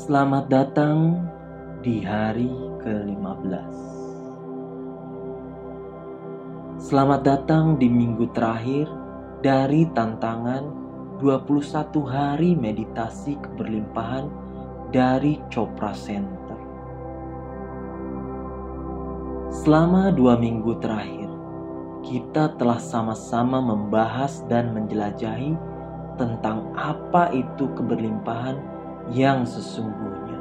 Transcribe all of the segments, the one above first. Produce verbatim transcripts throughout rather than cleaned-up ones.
Selamat datang di hari ke lima belas. Selamat datang di minggu terakhir dari tantangan dua puluh satu hari meditasi keberlimpahan dari Chopra Center. Selama dua minggu terakhir, kita telah sama-sama membahas dan menjelajahi tentang apa itu keberlimpahan yang sesungguhnya.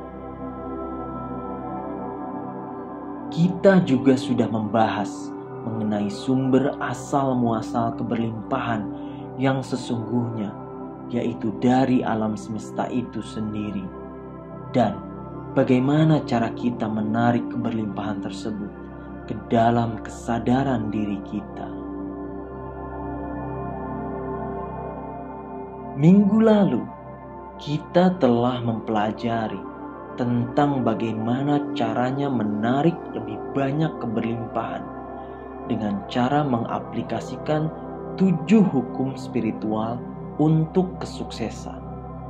Kita juga sudah membahas mengenai sumber asal muasal keberlimpahan yang sesungguhnya, yaitu dari alam semesta itu sendiri, dan bagaimana cara kita menarik keberlimpahan tersebut ke dalam kesadaran diri kita. Minggu lalu kita telah mempelajari tentang bagaimana caranya menarik lebih banyak keberlimpahan dengan cara mengaplikasikan tujuh hukum spiritual untuk kesuksesan.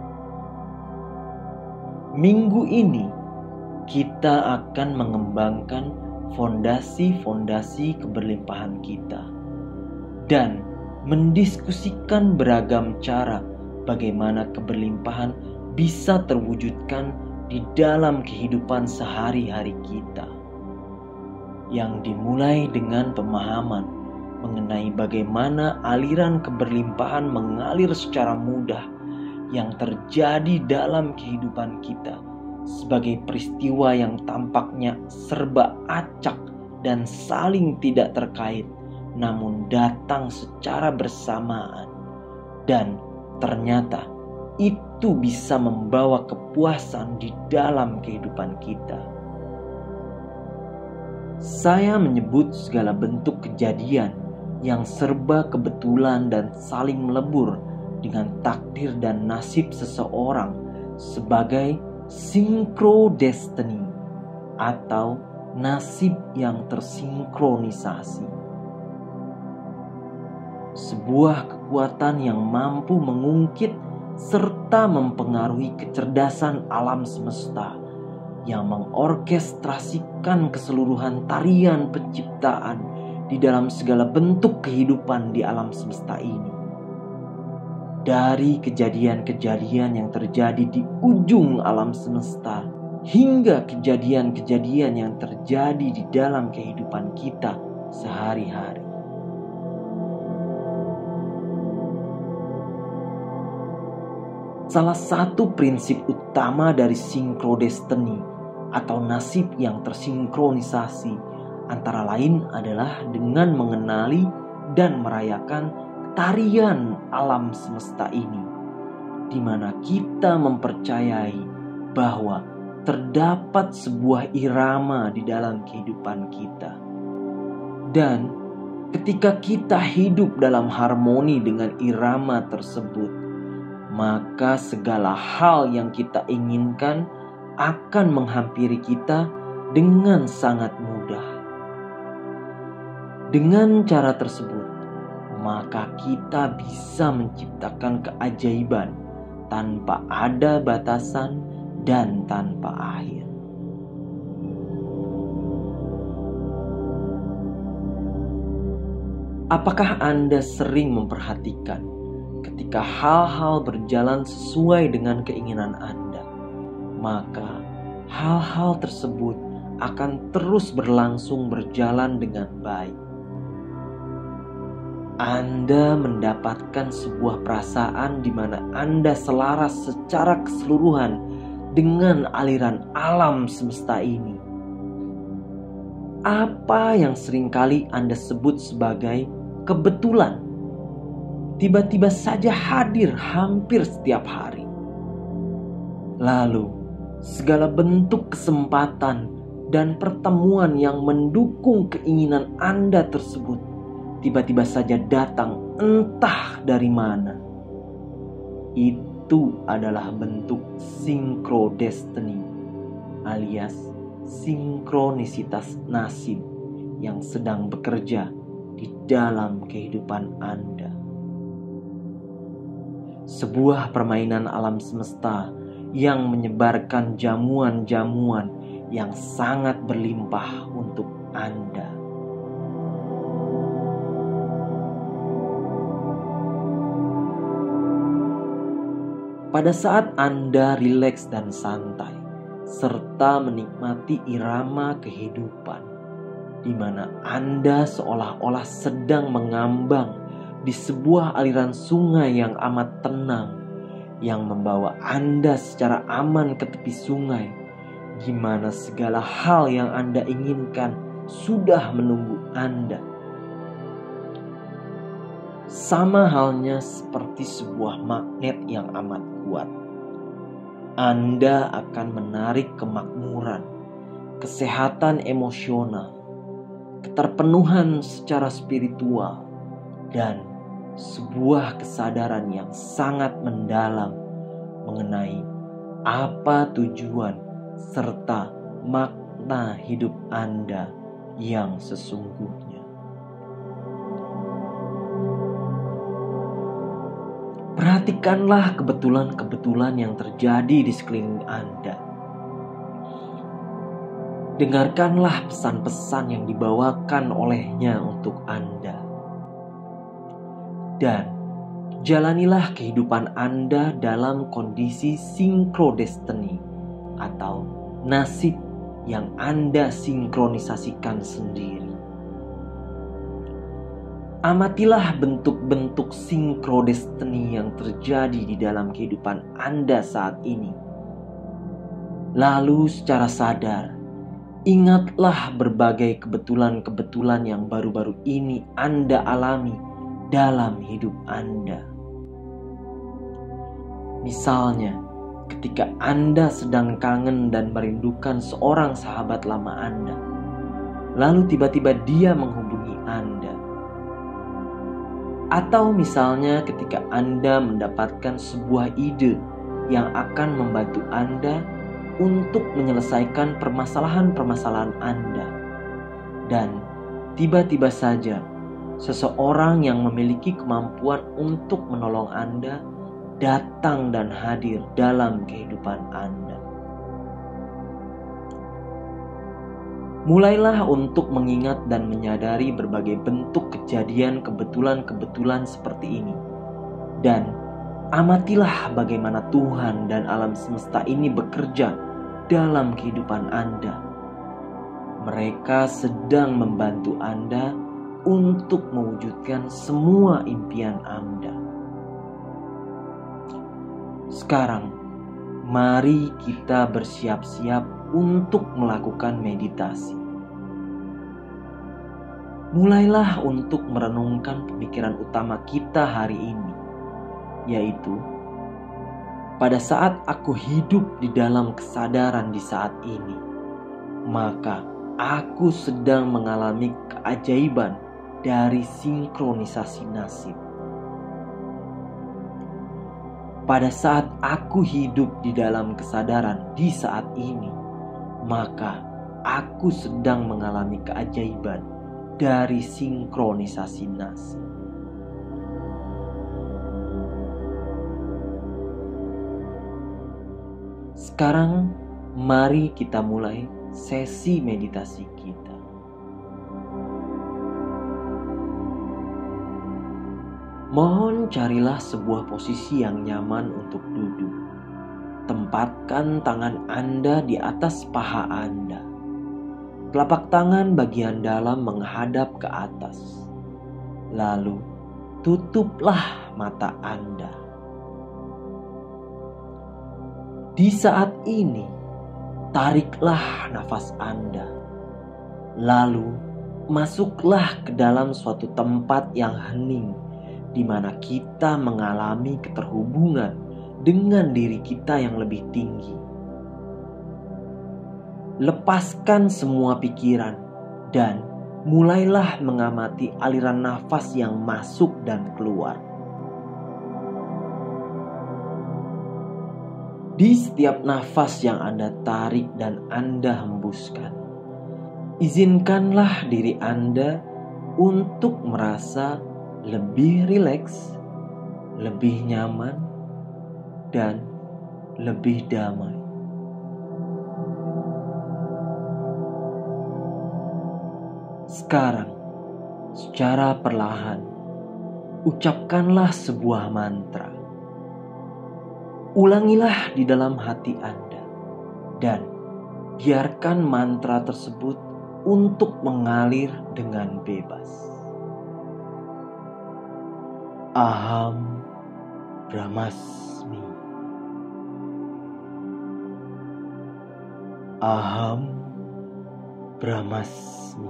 Minggu ini kita akan mengembangkan fondasi-fondasi keberlimpahan kita dan mendiskusikan beragam cara bagaimana keberlimpahan bisa terwujudkan di dalam kehidupan sehari-hari kita, yang dimulai dengan pemahaman mengenai bagaimana aliran keberlimpahan mengalir secara mudah yang terjadi dalam kehidupan kita sebagai peristiwa yang tampaknya serba acak dan saling tidak terkait, namun datang secara bersamaan, dan ternyata itu bisa membawa kepuasan di dalam kehidupan kita. Saya menyebut segala bentuk kejadian yang serba kebetulan dan saling melebur dengan takdir dan nasib seseorang sebagai synchrodestiny atau nasib yang tersinkronisasi. Sebuah kekuatan yang mampu mengungkit serta mempengaruhi kecerdasan alam semesta yang mengorkestrasikan keseluruhan tarian penciptaan di dalam segala bentuk kehidupan di alam semesta ini. Dari kejadian-kejadian yang terjadi di ujung alam semesta hingga kejadian-kejadian yang terjadi di dalam kehidupan kita sehari-hari. Salah satu prinsip utama dari synchrodestiny atau nasib yang tersinkronisasi antara lain adalah dengan mengenali dan merayakan tarian alam semesta ini, di mana kita mempercayai bahwa terdapat sebuah irama di dalam kehidupan kita. Dan ketika kita hidup dalam harmoni dengan irama tersebut, maka segala hal yang kita inginkan akan menghampiri kita dengan sangat mudah. Dengan cara tersebut, maka kita bisa menciptakan keajaiban tanpa ada batasan dan tanpa akhir. Apakah Anda sering memperhatikan ketika hal-hal berjalan sesuai dengan keinginan Anda, maka hal-hal tersebut akan terus berlangsung berjalan dengan baik. Anda mendapatkan sebuah perasaan di mana Anda selaras secara keseluruhan dengan aliran alam semesta ini. Apa yang seringkali Anda sebut sebagai kebetulan tiba-tiba saja hadir hampir setiap hari. Lalu, segala bentuk kesempatan dan pertemuan yang mendukung keinginan Anda tersebut tiba-tiba saja datang entah dari mana. Itu adalah bentuk synchrodestiny alias sinkronisitas nasib yang sedang bekerja di dalam kehidupan Anda. Sebuah permainan alam semesta yang menyebarkan jamuan-jamuan yang sangat berlimpah untuk Anda. Pada saat Anda rileks dan santai, serta menikmati irama kehidupan, di mana Anda seolah-olah sedang mengambang di sebuah aliran sungai yang amat tenang, yang membawa Anda secara aman ke tepi sungai, di mana segala hal yang Anda inginkan sudah menunggu Anda. Sama halnya seperti sebuah magnet yang amat kuat, Anda akan menarik kemakmuran, kesehatan emosional, keterpenuhan secara spiritual, dan sebuah kesadaran yang sangat mendalam mengenai apa tujuan serta makna hidup Anda yang sesungguhnya. Perhatikanlah kebetulan-kebetulan yang terjadi di sekeliling Anda. Dengarkanlah pesan-pesan yang dibawakan olehnya untuk Anda. Dan jalanilah kehidupan Anda dalam kondisi sinkrodestiny atau nasib yang Anda sinkronisasikan sendiri. Amatilah bentuk-bentuk sinkrodestiny yang terjadi di dalam kehidupan Anda saat ini. Lalu secara sadar, ingatlah berbagai kebetulan-kebetulan yang baru-baru ini Anda alami dalam hidup Anda. Misalnya, ketika Anda sedang kangen dan merindukan seorang sahabat lama Anda, lalu tiba-tiba dia menghubungi Anda. Atau misalnya ketika Anda mendapatkan sebuah ide yang akan membantu Anda untuk menyelesaikan permasalahan-permasalahan Anda, dan tiba-tiba saja seseorang yang memiliki kemampuan untuk menolong Anda datang dan hadir dalam kehidupan Anda. Mulailah untuk mengingat dan menyadari berbagai bentuk kejadian kebetulan-kebetulan seperti ini. Dan amatilah bagaimana Tuhan dan alam semesta ini bekerja dalam kehidupan Anda. Mereka sedang membantu Anda untuk mewujudkan semua impian Anda. Sekarang, mari kita bersiap-siap untuk melakukan meditasi. Mulailah untuk merenungkan pemikiran utama kita hari ini, yaitu pada saat aku hidup di dalam kesadaran di saat ini, maka aku sedang mengalami keajaiban dari sinkronisasi nasib. Pada saat aku hidup di dalam kesadaran di saat ini, maka aku sedang mengalami keajaiban dari sinkronisasi nasib. Sekarang mari kita mulai sesi meditasi kita. Mohon carilah sebuah posisi yang nyaman untuk duduk. Tempatkan tangan Anda di atas paha Anda. Telapak tangan bagian dalam menghadap ke atas. Lalu tutuplah mata Anda. Di saat ini, tariklah nafas Anda. Lalu masuklah ke dalam suatu tempat yang hening, di mana kita mengalami keterhubungan dengan diri kita yang lebih tinggi. Lepaskan semua pikiran dan mulailah mengamati aliran nafas yang masuk dan keluar. Di setiap nafas yang Anda tarik dan Anda hembuskan, izinkanlah diri Anda untuk merasa lebih rileks, lebih nyaman, dan lebih damai. Sekarang, secara perlahan, ucapkanlah sebuah mantra. Ulangilah di dalam hati Anda dan biarkan mantra tersebut untuk mengalir dengan bebas. Aham Brahmasmi. Aham Brahmasmi.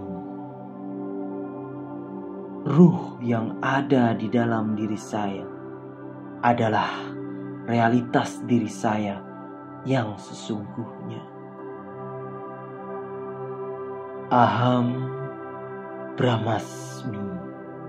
Ruh yang ada di dalam diri saya adalah realitas diri saya yang sesungguhnya. Aham Brahmasmi.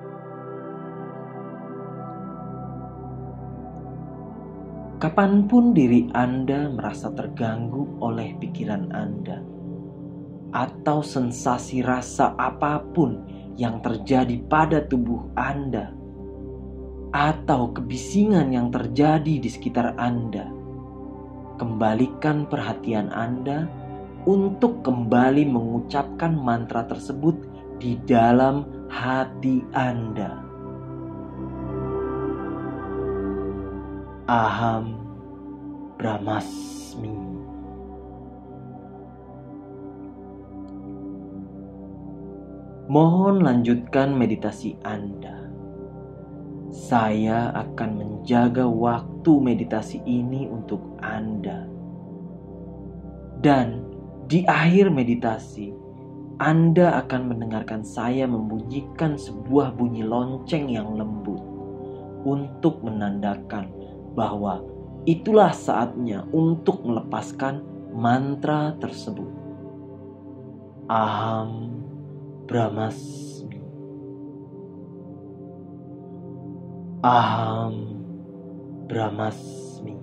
Kapanpun diri Anda merasa terganggu oleh pikiran Anda atau sensasi rasa apapun yang terjadi pada tubuh Anda atau kebisingan yang terjadi di sekitar Anda, kembalikan perhatian Anda untuk kembali mengucapkan mantra tersebut di dalam hati Anda. Aham Brahmasmi. Mohon lanjutkan meditasi Anda. Saya akan menjaga waktu meditasi ini untuk Anda. Dan di akhir meditasi, Anda akan mendengarkan saya membunyikan sebuah bunyi lonceng yang lembut untuk menandakan bahwa itulah saatnya untuk melepaskan mantra tersebut. Aham Brahmasmi. Aham Brahmasmi.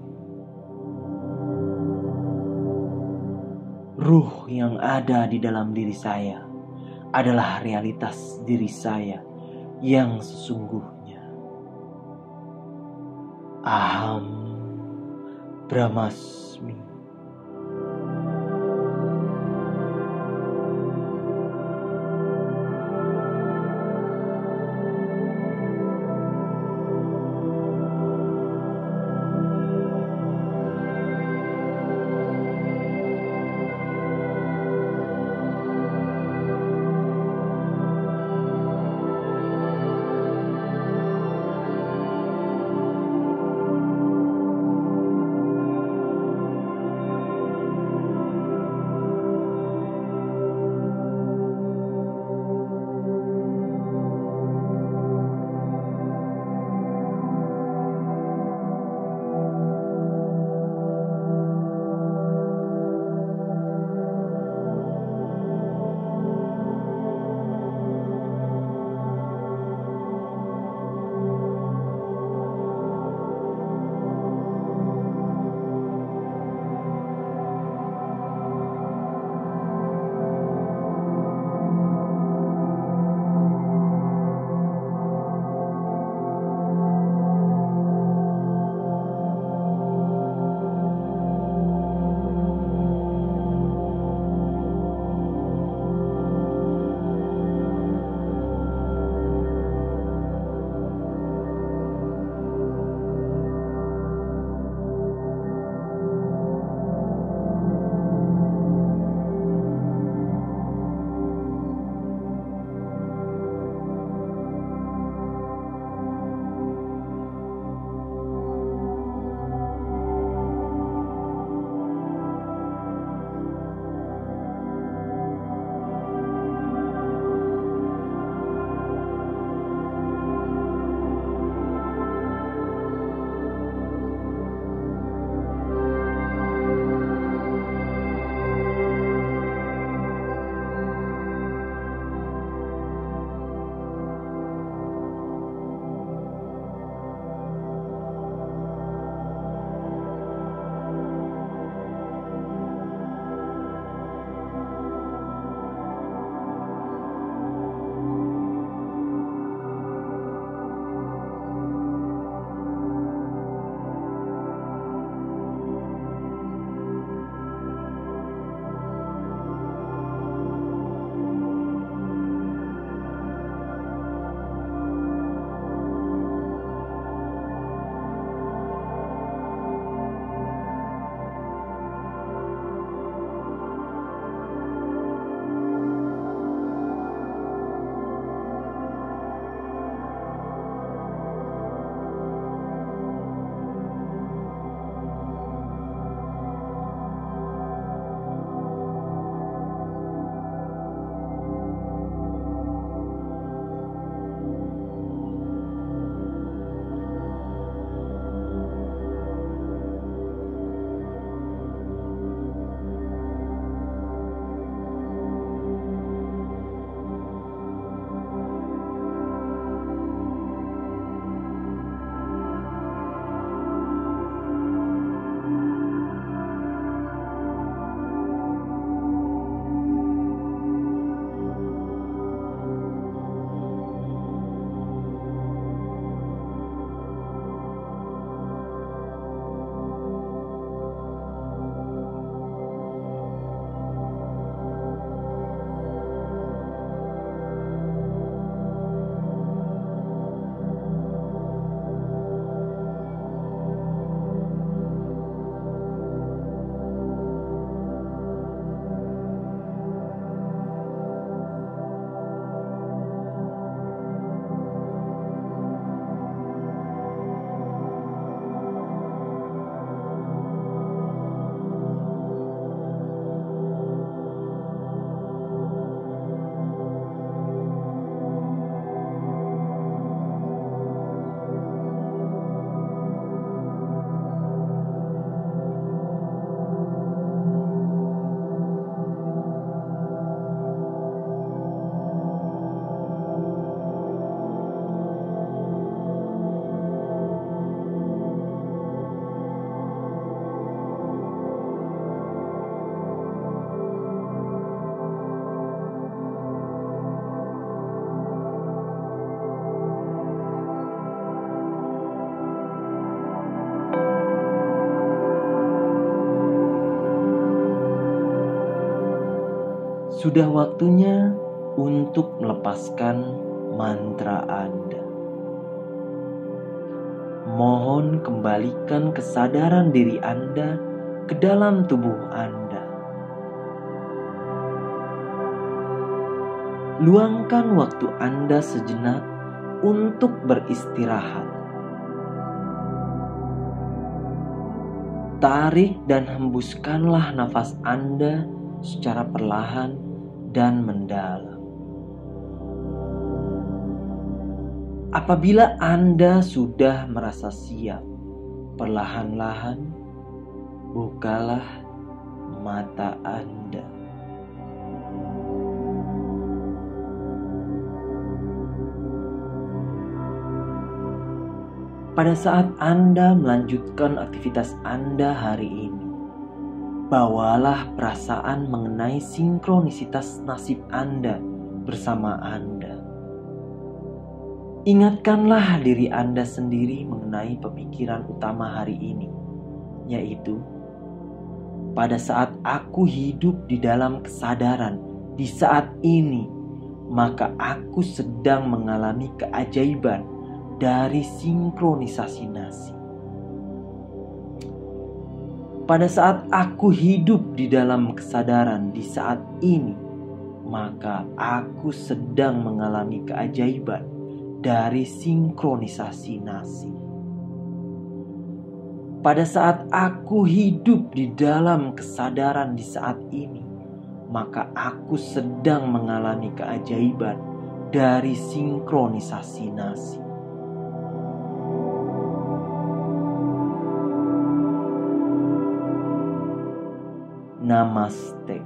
Ruh yang ada di dalam diri saya adalah realitas diri saya yang sesungguhnya. Aham Brahmasmi. Sudah waktunya untuk melepaskan mantra Anda. Mohon kembalikan kesadaran diri Anda ke dalam tubuh Anda. Luangkan waktu Anda sejenak untuk beristirahat. Tarik dan hembuskanlah nafas Anda secara perlahan dan mendalam. Apabila Anda sudah merasa siap, perlahan-lahan bukalah mata Anda. Pada saat Anda melanjutkan aktivitas Anda hari ini, bawalah perasaan mengenai sinkronisitas nasib Anda bersama Anda. Ingatkanlah diri Anda sendiri mengenai pemikiran utama hari ini, yaitu pada saat aku hidup di dalam kesadaran di saat ini, maka aku sedang mengalami keajaiban dari sinkronisasi nasib. Pada saat aku hidup di dalam kesadaran di saat ini, maka aku sedang mengalami keajaiban dari sinkronisasi nasib. Pada saat aku hidup di dalam kesadaran di saat ini, maka aku sedang mengalami keajaiban dari sinkronisasi nasib. Namaste.